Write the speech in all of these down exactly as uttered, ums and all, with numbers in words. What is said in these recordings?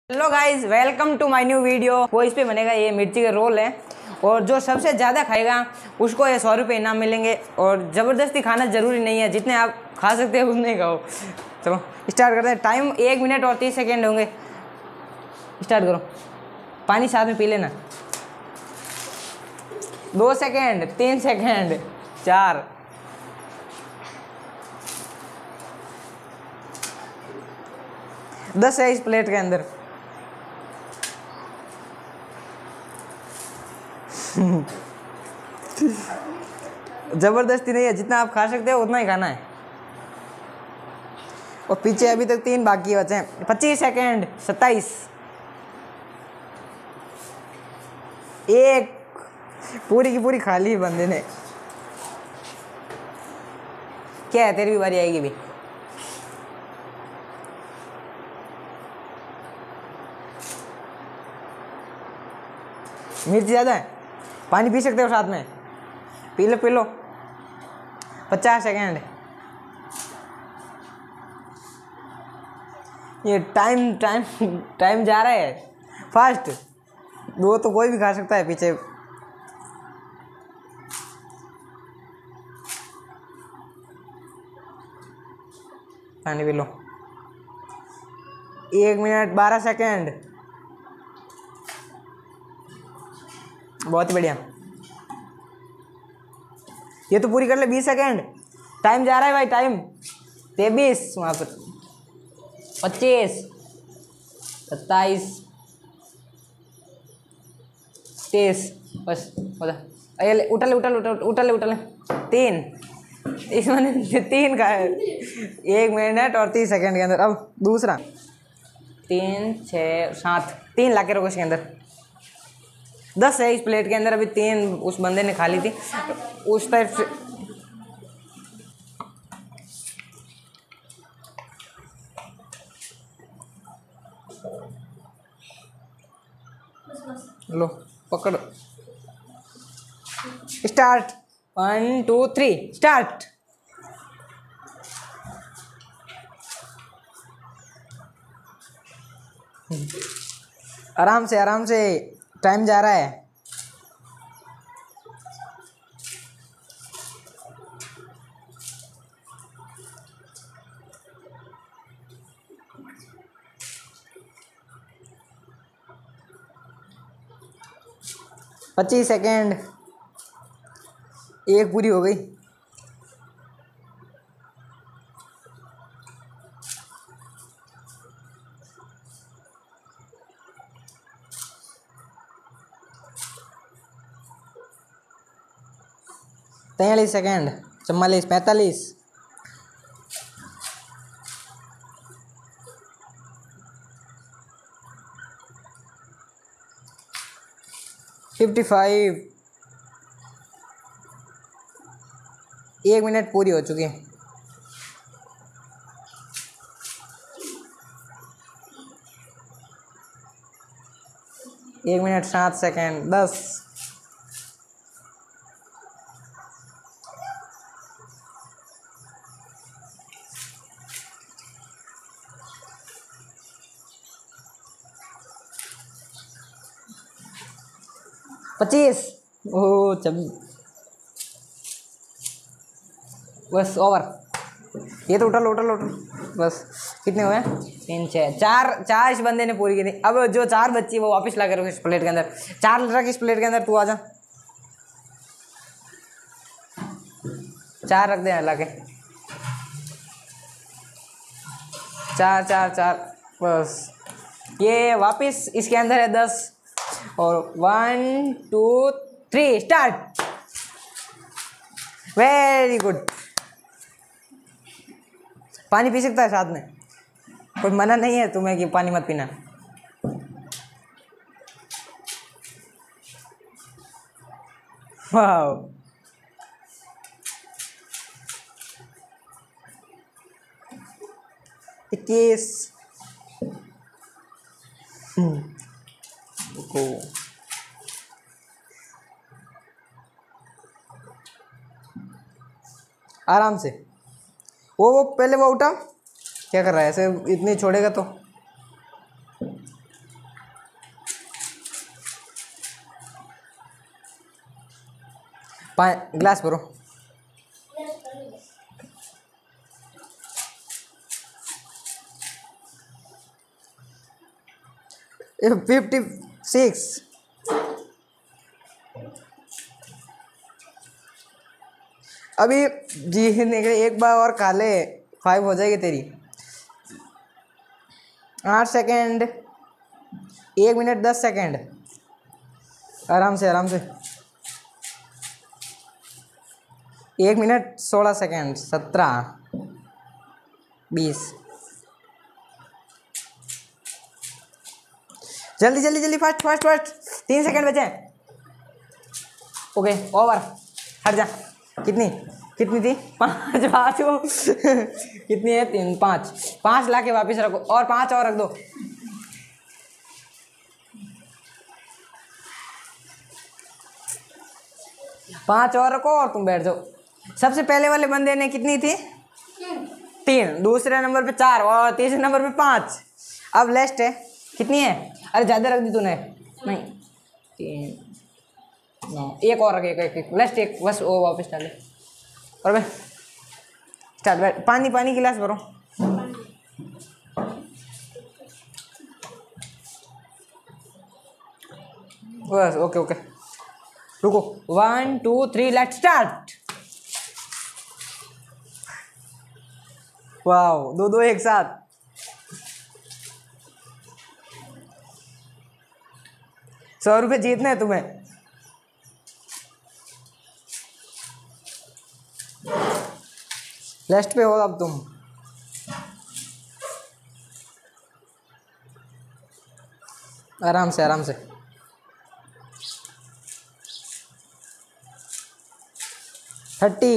Hello guys, welcome to my new video. वो इस पे बनेगा ये मिर्ची के रोल है और जो सबसे ज़्यादा खाएगा उसको ये सौ रुपये इनाम मिलेंगे। और ज़बरदस्ती खाना ज़रूरी नहीं है, जितने आप खा सकते हो उतने खाओ। चलो स्टार्ट करते हैं। टाइम एक मिनट और तीस सेकेंड होंगे। स्टार्ट करो। पानी साथ में पी लेना। दो सेकेंड, तीन सेकेंड, चार, दस है इस प्लेट के अंदर। जबरदस्ती नहीं है, जितना आप खा सकते हो उतना ही खाना है। और पीछे अभी तक तीन बाकी बचे हैं। पच्चीस सेकेंड, सत्ताईस, एक, पूरी की पूरी खा ली बंदे ने। क्या है, तेरी भी बारी आएगी भी। मिर्च ज़्यादा है, पानी पी सकते हो साथ में। पी लो पी लो। पचास सेकेंड। ये टाइम टाइम टाइम जा रहा है फास्ट। वो तो कोई भी खा सकता है पीछे। पानी पी लो। एक मिनट बारह सेकेंड। बहुत बढ़िया। ये तो पूरी कर ले। बीस सेकेंड। टाइम जा रहा है भाई, टाइम। तेईस, वहाँ पर पच्चीस, सत्ताईस, तेईस, बस हो जा। अरे उठल उठल उठल उठल उठल। तीन, इस मैंने तीन का है। एक मिनट और तीस सेकेंड के अंदर। अब दूसरा। तीन, छः, सात, तीन ला के रखो इसके अंदर। दस है इस प्लेट के अंदर। अभी तीन उस बंदे ने खा ली थी उस टाइप से। लो पकड़ो। Start. One two three start. आराम से आराम से, टाइम जा रहा है। पच्चीस सेकेंड। एक पूरी हो गई। तैंतालीस सेकेंड, चवालीस, पैंतालीस, फिफ्टी फाइव। एक मिनट पूरी हो चुकी है। एक मिनट सात सेकेंड, दस, पच्चीस। ओह चब बस ओवर। ये तो उठल उठल उठल। बस कितने हुए? तीन, छः, चार। चार इस बंदे ने पूरी की थी। अब जो चार बच्ची वो वापस ला के रखो इस प्लेट के अंदर। चार रख इस प्लेट के अंदर। तू आजा। चार रख दे ला के। चार चार चार, बस। ये वापस इसके अंदर है दस। और one two three start. Very good. पानी पी सकता है साथ में, कोई मना नहीं है तुम्हें कि पानी मत पीना। वाह। इक्कीस। को आराम से। वो वो पहले वो उठा। क्या कर रहा है ऐसे? इतनी छोड़ेगा तो ग्लास भरो। Fifty six. अभी जीतने के एक बार और खा ले, फाइव हो जाएगी तेरी। आठ सेकेंड, एक मिनट दस सेकेंड, आराम से आराम से। एक मिनट सोलह सेकेंड, सत्रह, बीस। जल्दी जल्दी जल्दी, फास्ट फास्ट फास्ट, तीन सेकेंड बचे। ओके ओवर, हट जा। कितनी कितनी थी? पाँच पाँच वो कितनी है? तीन, पाँच। पाँच ला के वापस रखो, और पाँच और रख दो। पाँच और रखो और तुम बैठ जाओ। सबसे पहले वाले बंदे ने कितनी थी? तीन। दूसरे नंबर पे चार और तीसरे नंबर पे पाँच। अब लास्ट है, कितनी है? अरे ज़्यादा रख दी तूने। नहीं, तीन, नौ, एक और रख, एक एक, एक। लास्ट एक, बस वो वापस डाले। और भाई चल बैठ। पानी पानी गिलास भरो। बस ओके ओके, रुको। One two three, let's start. Wow, दो दो एक साथ। सौ रुपये जीतने हैं तुम्हें। लास्ट पे हो अब तुम। आराम से आराम से। थर्टी,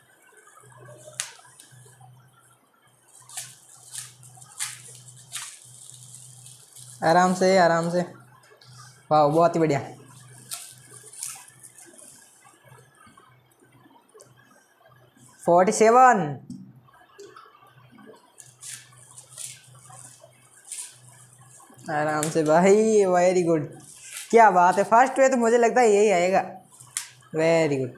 आराम से आराम से। वाह, बहुत ही बढ़िया। फोर्टी सेवन, आराम से भाई, वेरी गुड। क्या बात है, फर्स्ट हुए तो मुझे लगता है यही आएगा। Very good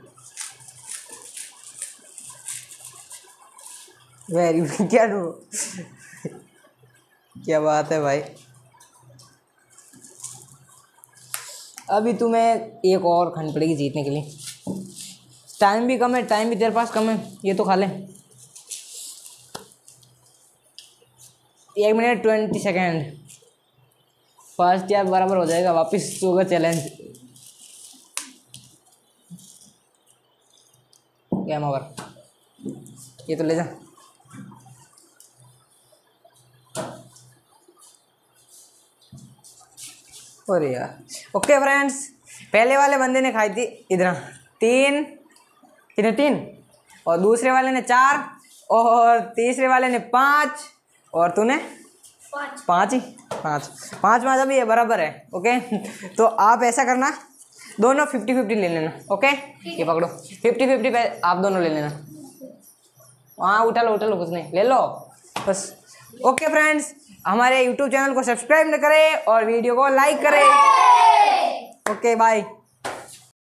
very good. क्या नो क्या बात है भाई। अभी तुम्हें एक और खानी पड़ेगी जीतने के लिए। टाइम भी कम है, टाइम भी तेरे पास कम है। ये तो खा ले। एक मिनट ट्वेंटी सेकेंड। फर्स्ट यार बराबर हो जाएगा, वापस होगा चैलेंज। Game over. ये तो ले जा। अरे यार। ओके फ्रेंड्स, पहले वाले बंदे ने खाई थी इधर तीन, कितने? तीन। और दूसरे वाले ने चार, और तीसरे वाले ने पाँच, और तूने पाँच पाँच ही पाँच पाँच पाँच अभी ये बराबर है। ओके, तो आप ऐसा करना, दोनों फिफ्टी फिफ्टी ले लेना। ओके, ये पकड़ो, फिफ्टी फिफ्टी पे आप दोनों ले लेना। हाँ, उठा लो उठा लो, कुछ नहीं, ले लो बस। ओके फ्रेंड्स, हमारे यूट्यूब चैनल को सब्सक्राइब न करें और वीडियो को लाइक करें। Okay bye.